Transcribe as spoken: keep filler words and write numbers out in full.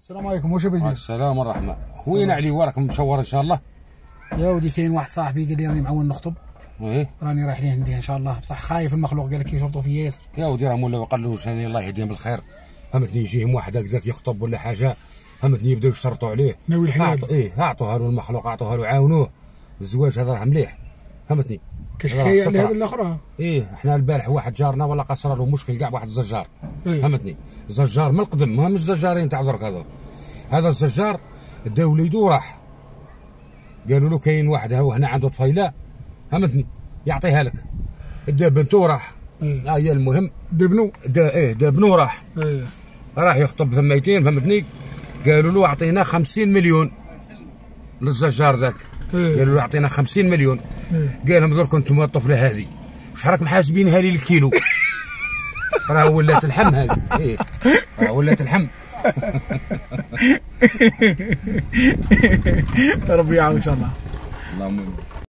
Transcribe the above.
السلام عليكم. واش بزيد؟ السلام والرحمة. وين علي وراك مشور ان شاء الله؟ يا ودي كاين واحد صاحبي قال لي راني معول نخطب. ايه راني رايح ليه نديه ان شاء الله، بصح خايف المخلوق قال لك يشرطوا في ياسر. يا ودي راه مولاو قال له ثاني الله يهديهم بالخير، فهمتني، يجيهم واحد هكذاك يخطب ولا حاجة، فهمتني، يبداو يشرطوا عليه. ناوي الحلال. أعط... ايه اعطوها له المخلوق، اعطوها له، عاونوه. الزواج هذا راه مليح، فهمتني. كاش حكايه على هذه الاخرى. ايه احنا البارح واحد جارنا والله قصر له مشكل كاع، واحد الزجار. إيه؟ فهمتني، زجار من القدم، ما مش زجارين تاع درك هذا. هذا الزجار دا وليدو راح، قالوا له كاين واحد هو هنا عنده طفيله، فهمتني، يعطيها لك. دا بنتو راح. إيه؟ آه هي المهم دا بنو. دا ايه دا بنو راح. إيه؟ راح يخطب ثميتين، فهمتني. قالوا له اعطينا خمسين مليون للزجار ذاك. إيه؟ قالوا له اعطينا خمسين مليون. إيه؟ قال لهم درك انتم الطفله هذه واش راك محاسبينها لي الكيلو؟ راه ولات الحم هذه. ايه راه ولات الحم. ربي يعاون ان شاء الله. اللهم